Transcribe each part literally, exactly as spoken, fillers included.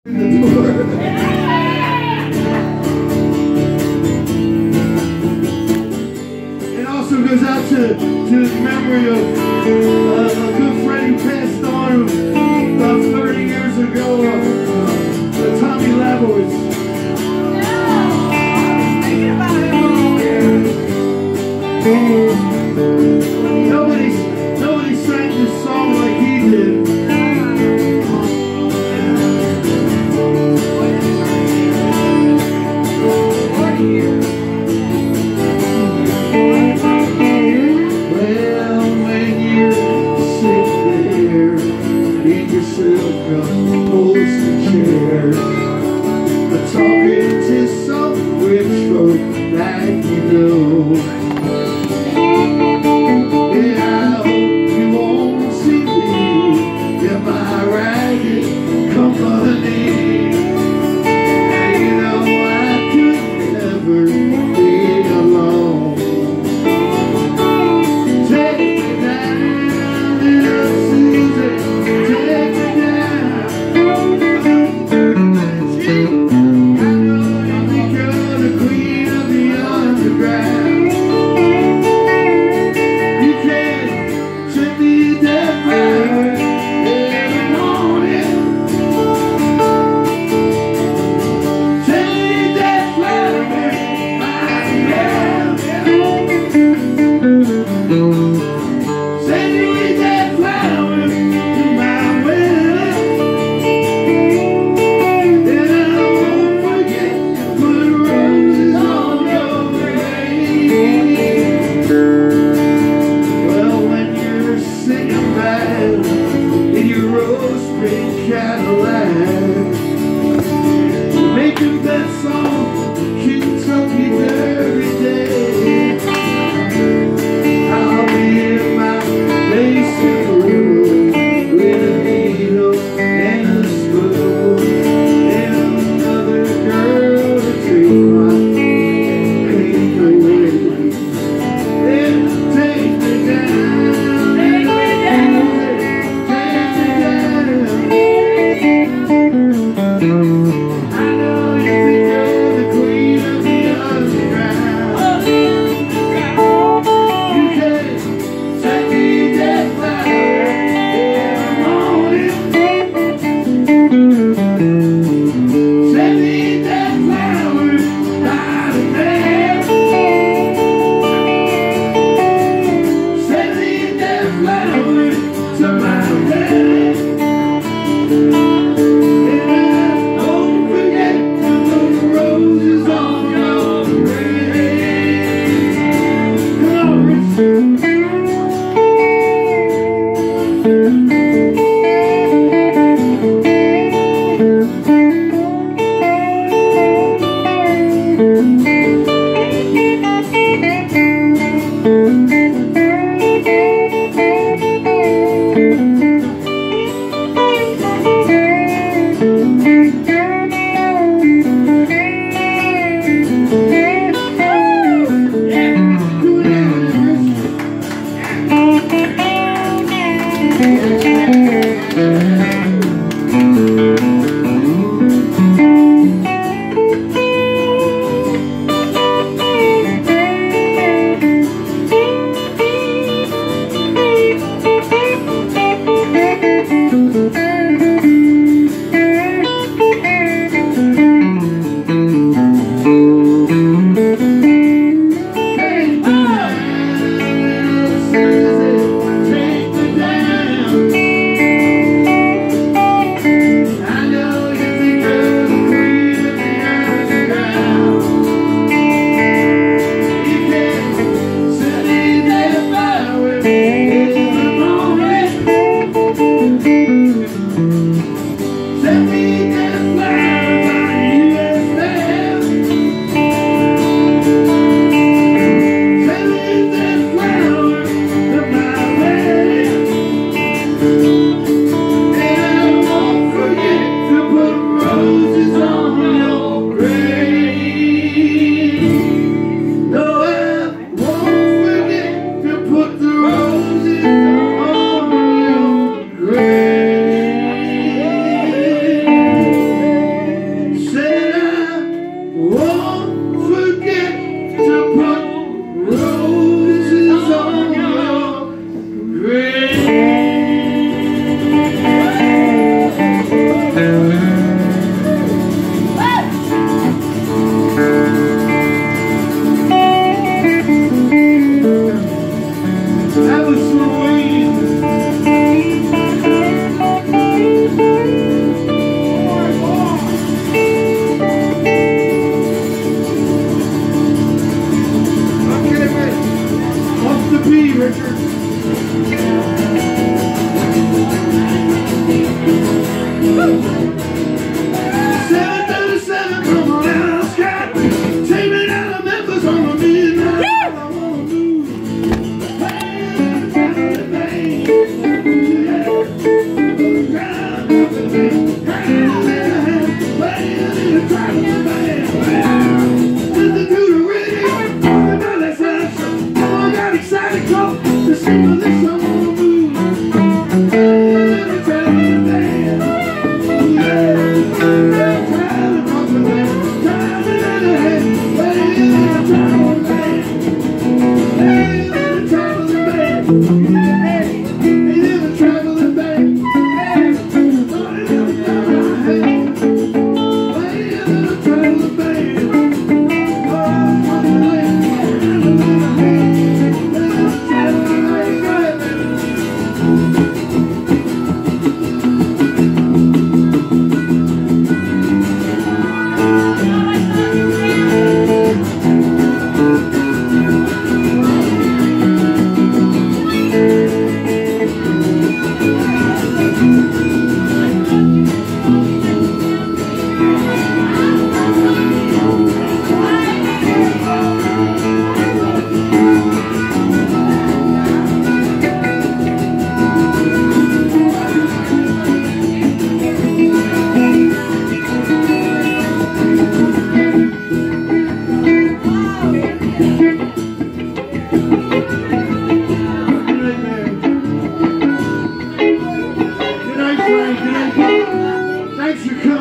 It also goes out to, to the memory of uh, a good friend who passed on about thirty years ago, uh, uh, Tommy Labowitz. Nobody, nobody sang this song like he did. Well, when you're sitting there in your silk upholstered chair, talking to some rich folk that you know. Yeah, I hope you won't see me in my ragged company. And you know I could never be alone. Take me down, little Susan, take me down. Gee, I know you think you're the queen of the underground. Making that song, Kentucky Derby Day. I'll be in my place in the river with a needle and a spoon, and another girl to take my pain away. And take me down, take me down, take me down. To my head, and I hope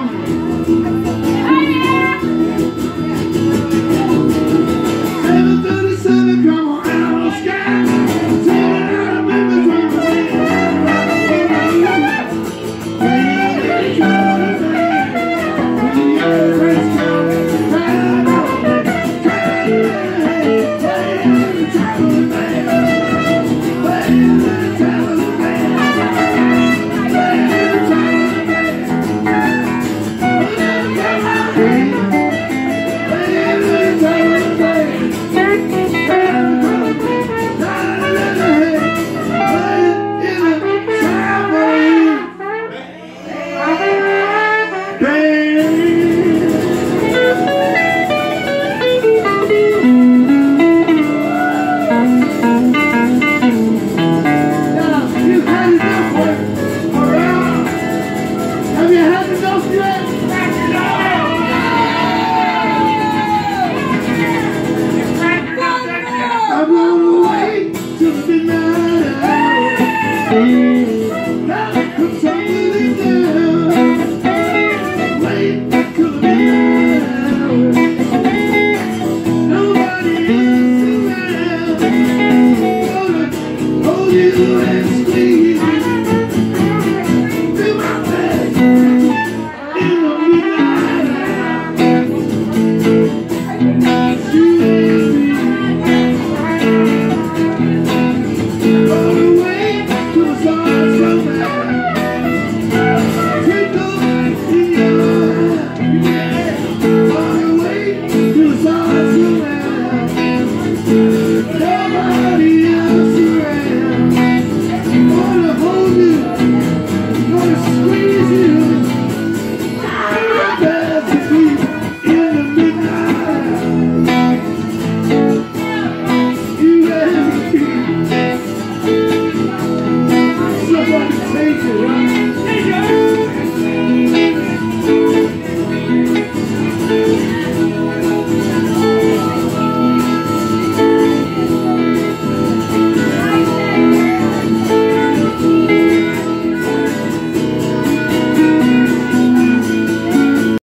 Hey!